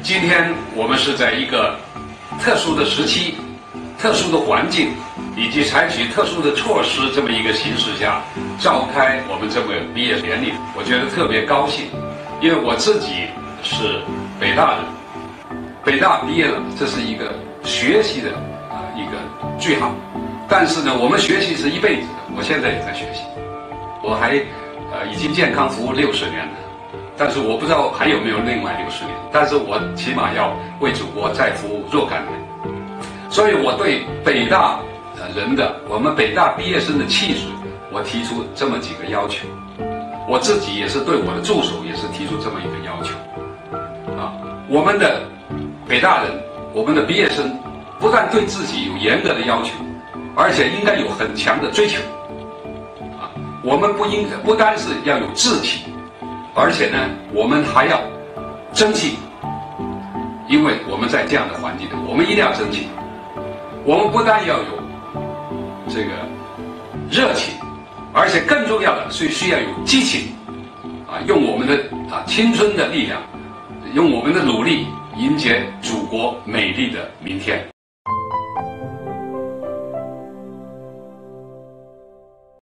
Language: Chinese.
今天我们是在一个特殊的时期、特殊的环境，以及采取特殊的措施这么一个形势下，召开我们这个毕业典礼，我觉得特别高兴，因为我自己是北大人，北大毕业了，这是一个学习的一个句号。但是呢，我们学习是一辈子的，我现在也在学习，我还已经健康服务60年了。但是我不知道还有没有另外60年，但是我起码要为祖国再服务若干年。所以我对北大人的我们北大毕业生的气质，我提出这么几个要求。我自己也是对我的助手也是提出这么一个要求。我们的北大人，我们的毕业生，不但对自己有严格的要求，而且应该有很强的追求。我们不单是要有志气。而且呢，我们还要争气，因为我们在这样的环境里，我们一定要争气。我们不但要有这个热情，而且更重要的是需要有激情，用我们的青春的力量，用我们的努力迎接祖国美丽的明天。